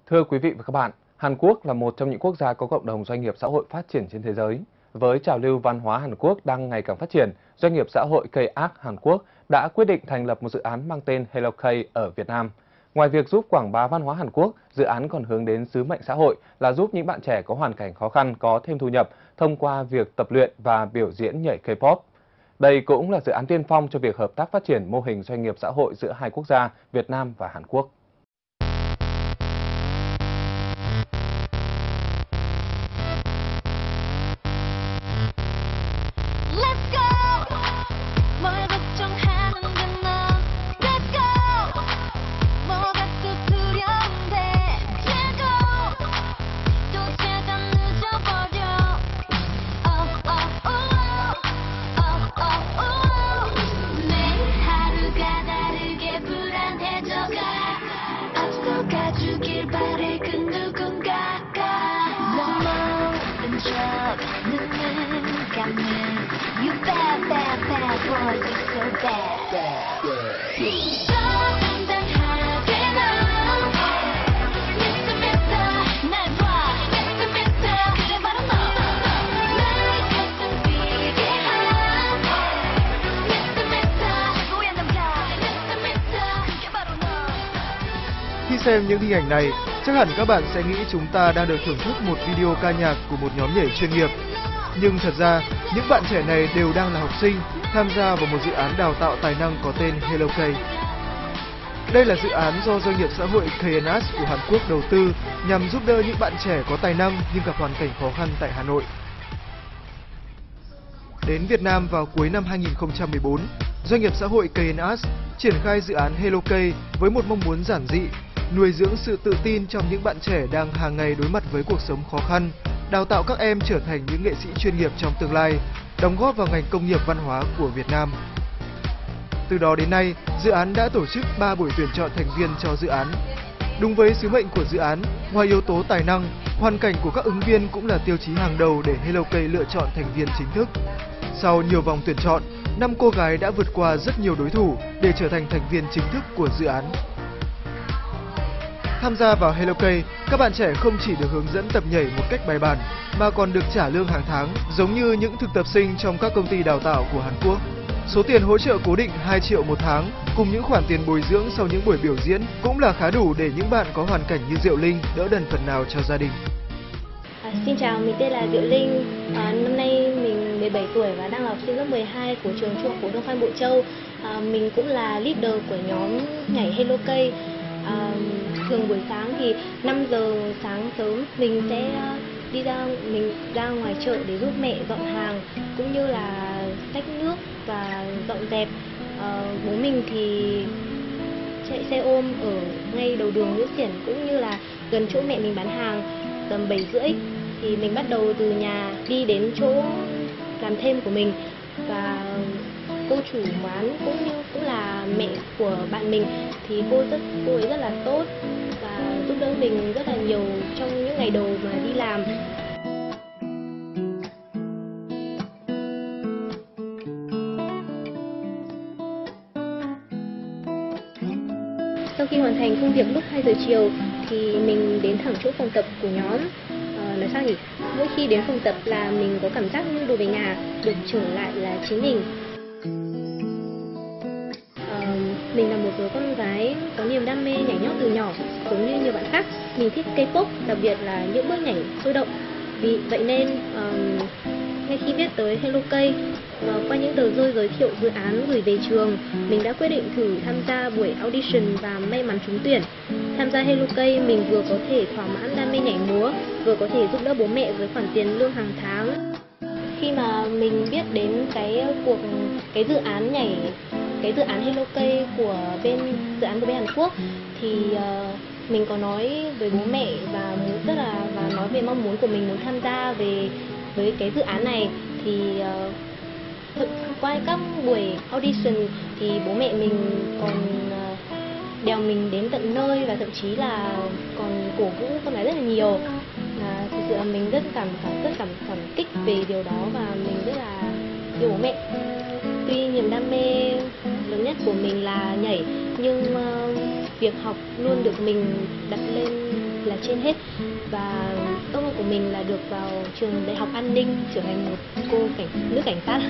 Thưa quý vị và các bạn, Hàn Quốc là một trong những quốc gia có cộng đồng doanh nghiệp xã hội phát triển trên thế giới. Với trào lưu văn hóa Hàn Quốc đang ngày càng phát triển, doanh nghiệp xã hội K-Arc Hàn Quốc đã quyết định thành lập một dự án mang tên Hello K ở Việt Nam. Ngoài việc giúp quảng bá văn hóa Hàn Quốc, dự án còn hướng đến sứ mệnh xã hội là giúp những bạn trẻ có hoàn cảnh khó khăn có thêm thu nhập thông qua việc tập luyện và biểu diễn nhảy K-pop. Đây cũng là dự án tiên phong cho việc hợp tác phát triển mô hình doanh nghiệp xã hội giữa hai quốc gia Việt Nam và Hàn Quốc. You bad, bad, bad boy, you so bad. Khi xem những hình ảnh này, chắc hẳn các bạn sẽ nghĩ chúng ta đang được thưởng thức một video ca nhạc của một nhóm nhảy chuyên nghiệp. Nhưng thật ra, những bạn trẻ này đều đang là học sinh, tham gia vào một dự án đào tạo tài năng có tên Hello K. Đây là dự án do doanh nghiệp xã hội K-Arc của Hàn Quốc đầu tư nhằm giúp đỡ những bạn trẻ có tài năng nhưng gặp hoàn cảnh khó khăn tại Hà Nội. Đến Việt Nam vào cuối năm 2014, doanh nghiệp xã hội K-Arc triển khai dự án Hello K với một mong muốn giản dị, nuôi dưỡng sự tự tin trong những bạn trẻ đang hàng ngày đối mặt với cuộc sống khó khăn, đào tạo các em trở thành những nghệ sĩ chuyên nghiệp trong tương lai, đóng góp vào ngành công nghiệp văn hóa của Việt Nam. Từ đó đến nay, dự án đã tổ chức 3 buổi tuyển chọn thành viên cho dự án. Đúng với sứ mệnh của dự án, ngoài yếu tố tài năng, hoàn cảnh của các ứng viên cũng là tiêu chí hàng đầu để Hello K lựa chọn thành viên chính thức. Sau nhiều vòng tuyển chọn, 5 cô gái đã vượt qua rất nhiều đối thủ để trở thành thành viên chính thức của dự án. Tham gia vào Hello K, các bạn trẻ không chỉ được hướng dẫn tập nhảy một cách bài bản, mà còn được trả lương hàng tháng, giống như những thực tập sinh trong các công ty đào tạo của Hàn Quốc. Số tiền hỗ trợ cố định 2 triệu một tháng, cùng những khoản tiền bồi dưỡng sau những buổi biểu diễn cũng là khá đủ để những bạn có hoàn cảnh như Diệu Linh đỡ đần phần nào cho gia đình. Xin chào, mình tên là Diệu Linh. Năm nay mình 17 tuổi và đang là học sinh lớp 12 của trường Trung học phổ thông Phan Bội Châu. Mình cũng là leader của nhóm nhảy Hello K. Thường buổi sáng thì 5 giờ sáng sớm mình sẽ mình ra ngoài chợ để giúp mẹ dọn hàng cũng như là xách nước và dọn dẹp. Bố mình thì chạy xe ôm ở ngay đầu đường Nguyễn Xiển cũng như là gần chỗ mẹ mình bán hàng. Tầm 7 rưỡi thì mình bắt đầu từ nhà đi đến chỗ làm thêm của mình, và cô chủ quán cũng là mẹ của bạn mình thì cô ấy rất là tốt và giúp đỡ mình rất là nhiều trong những ngày đầu mà đi làm. Sau khi hoàn thành công việc lúc 2 giờ chiều thì mình đến thẳng chỗ phòng tập của nhóm. Nói sao nhỉ? Mỗi khi đến phòng tập là mình có cảm giác như đồ về nhà, được trở lại là chính mình. Mình là một đứa con gái có niềm đam mê nhảy nhót từ nhỏ, giống như nhiều bạn khác. Mình thích K-pop, đặc biệt là những bước nhảy sôi động. Vì vậy nên ngay khi biết tới Hello K, qua những tờ rơi giới thiệu dự án gửi về trường, mình đã quyết định thử tham gia buổi audition và may mắn trúng tuyển. Tham gia Hello K, mình vừa có thể thỏa mãn đam mê nhảy múa, vừa có thể giúp đỡ bố mẹ với khoản tiền lương hàng tháng. Khi mà mình biết đến cái dự án Hello K của bên Hàn Quốc thì mình có nói với bố mẹ và nói về mong muốn của mình muốn tham gia với cái dự án này. Thì qua các buổi audition thì bố mẹ mình còn đèo mình đến tận nơi và thậm chí là còn cổ vũ con gái rất là nhiều. Thực sự là mình rất cảm kích về điều đó và mình rất là yêu bố mẹ. Tuy niềm đam mê lớn nhất của mình là nhảy, nhưng việc học luôn được mình đặt lên là trên hết, và ước mơ của mình là được vào trường đại học an ninh, trở thành một cô nữ cảnh sát.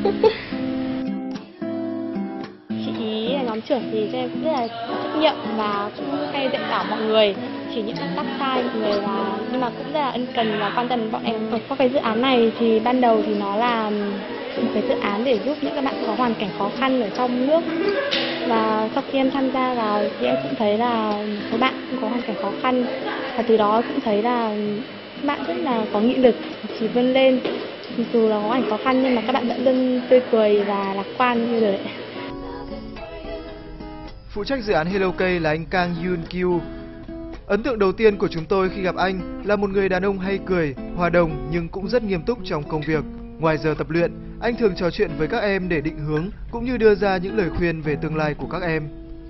Chị ý là nhóm trưởng thì cho em cũng rất là trách nhiệm và cũng hay dạy bảo mọi người, chỉ những tác sai mọi người, là nhưng mà cũng rất là ân cần và quan tâm bọn em. Ở các cái dự án này thì ban đầu thì nó là một cái dự án để giúp những các bạn có hoàn cảnh khó khăn ở trong nước, và sau khi em tham gia vào thì em cũng thấy là các bạn cũng có hoàn cảnh khó khăn, và từ đó cũng thấy là các bạn rất là có nghị lực, chỉ vươn lên, dù là có hoàn cảnh khó khăn nhưng mà các bạn vẫn luôn tươi cười và lạc quan như vậy. Phụ trách dự án Hello K là anh Kang Yoon Kyu. Ấn tượng đầu tiên của chúng tôi khi gặp anh là một người đàn ông hay cười, hòa đồng nhưng cũng rất nghiêm túc trong công việc. Ngoài giờ tập luyện, anh thường trò chuyện với các em để định hướng cũng như đưa ra những lời khuyên về tương lai của các em.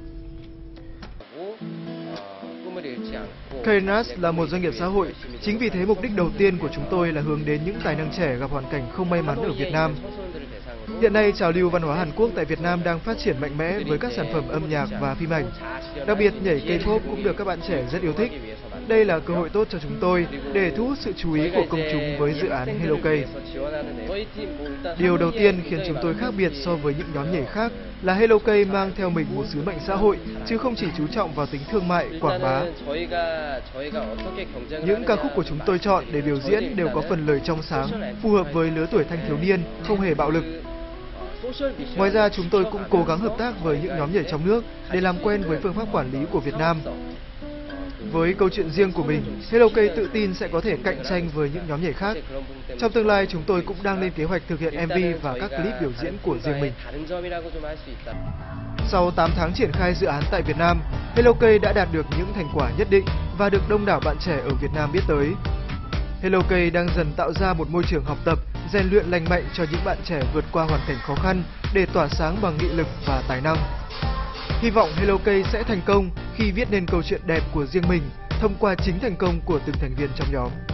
KNS là một doanh nghiệp xã hội. Chính vì thế mục đích đầu tiên của chúng tôi là hướng đến những tài năng trẻ gặp hoàn cảnh không may mắn ở Việt Nam. Hiện nay, trào lưu văn hóa Hàn Quốc tại Việt Nam đang phát triển mạnh mẽ với các sản phẩm âm nhạc và phim ảnh. Đặc biệt, nhảy K-pop cũng được các bạn trẻ rất yêu thích. Đây là cơ hội tốt cho chúng tôi để thu hút sự chú ý của công chúng với dự án Hello K. Điều đầu tiên khiến chúng tôi khác biệt so với những nhóm nhảy khác là Hello K mang theo mình một sứ mệnh xã hội, chứ không chỉ chú trọng vào tính thương mại, quảng bá. Những ca khúc của chúng tôi chọn để biểu diễn đều có phần lời trong sáng, phù hợp với lứa tuổi thanh thiếu niên, không hề bạo lực. Ngoài ra, chúng tôi cũng cố gắng hợp tác với những nhóm nhảy trong nước để làm quen với phương pháp quản lý của Việt Nam. Với câu chuyện riêng của mình, Hello K tự tin sẽ có thể cạnh tranh với những nhóm nhảy khác. Trong tương lai, chúng tôi cũng đang lên kế hoạch thực hiện MV và các clip biểu diễn của riêng mình. Sau 8 tháng triển khai dự án tại Việt Nam, Hello K đã đạt được những thành quả nhất định và được đông đảo bạn trẻ ở Việt Nam biết tới. Hello K đang dần tạo ra một môi trường học tập, rèn luyện lành mạnh cho những bạn trẻ vượt qua hoàn cảnh khó khăn để tỏa sáng bằng nghị lực và tài năng. Hy vọng Hello K sẽ thành công khi viết nên câu chuyện đẹp của riêng mình thông qua chính thành công của từng thành viên trong nhóm.